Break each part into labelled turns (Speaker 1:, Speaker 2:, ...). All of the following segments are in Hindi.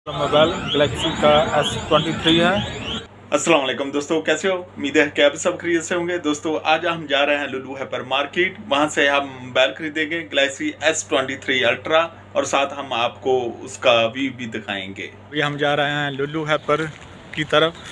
Speaker 1: मोबाइल गैलेक्सी का S23 है।
Speaker 2: अस्सलाम वालेकुम दोस्तों, कैसे हो? उम्मीद है कि आप सब खरीद से होंगे। दोस्तों आज हम जा रहे हैं लुलु हाइपर मार्केट, वहां से हम मोबाइल खरीदेंगे गैलेक्सी S23 अल्ट्रा और साथ हम आपको उसका व्यू भी दिखाएंगे।
Speaker 1: अभी हम जा रहे हैं लुलु हाइपर की तरफ।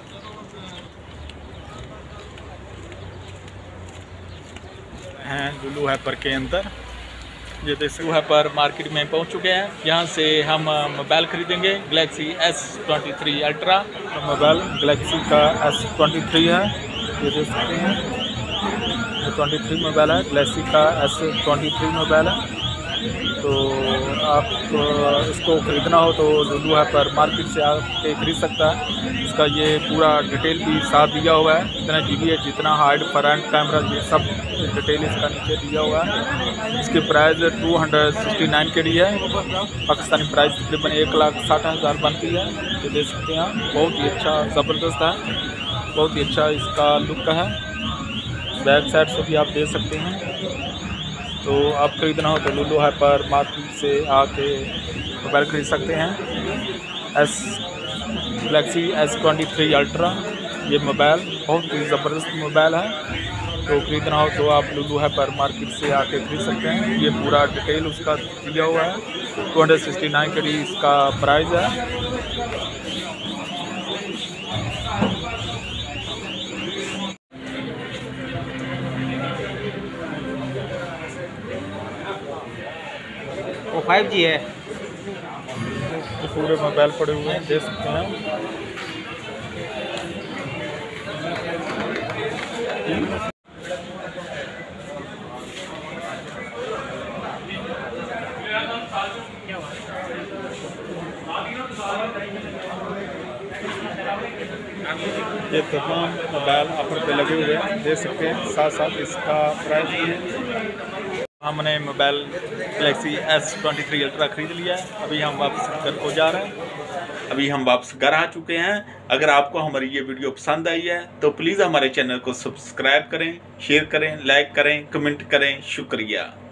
Speaker 1: हैं लुलु हाइपर के अंदर, ये लुलु हाइपर मार्केट में पहुंच चुके हैं। यहाँ से हम मोबाइल खरीदेंगे गैलेक्सी S23 अल्ट्रा। तो मोबाइल गैलेक्सी का S23 है, ये देख सकते हैं। ये 23 मोबाइल है, गैलेक्सी का S23 मोबाइल है। तो आप इसको ख़रीदना हो तो लुलु हाइपर मार्केट से आके खरीद सकता है। इसका ये पूरा डिटेल भी साथ दिया हुआ है, कितना GB है, जितना हार्ड फ्रंट कैमरा, ये सब डिटेल इसका नीचे दिया हुआ है। इसकी प्राइस 269 KD है। पाकिस्तानी प्राइस तकरीबन 1,60,000 बनती है। ये देख सकते हैं आप, बहुत ही अच्छा ज़बरदस्त है, बहुत ही अच्छा इसका लुक है। बैक साइड से भी आप देख सकते हैं। तो आप खरीदना हो तो लुलु हाइपर मार्केट से आके मोबाइल खरीद सकते हैं। गैलेक्सी S23 अल्ट्रा ये मोबाइल बहुत ही ज़बरदस्त मोबाइल है। तो खरीदना हो तो आप लुलु हाइपर मार्केट से आके खरीद सकते हैं। ये पूरा डिटेल उसका दिया हुआ है। 269 KD इसका प्राइस है।
Speaker 3: वो 5G है।
Speaker 1: ये पूरे मोबाइल पड़े हुए हैं, देख सकते हैं। ये तमाम मोबाइल ऑफर पे लगे हुए हैं, देख सकते हैं। साथ साथ इसका प्राइस भी है। हमने मोबाइल गैलेक्सी S23 अल्ट्रा ख़रीद लिया है। अभी हम वापस घर को जा रहे हैं।
Speaker 2: अभी हम वापस घर आ चुके हैं। अगर आपको हमारी ये वीडियो पसंद आई है तो प्लीज़ हमारे चैनल को सब्सक्राइब करें, शेयर करें, लाइक करें, कमेंट करें। शुक्रिया।